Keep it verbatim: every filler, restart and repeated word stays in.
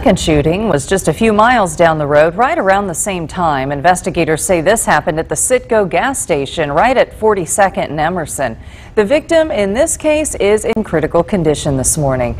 second shooting was just a few miles down the road, right around the same time. Investigators say this happened at the Citgo gas station right at forty-second and Emerson. The victim in this case is in critical condition this morning.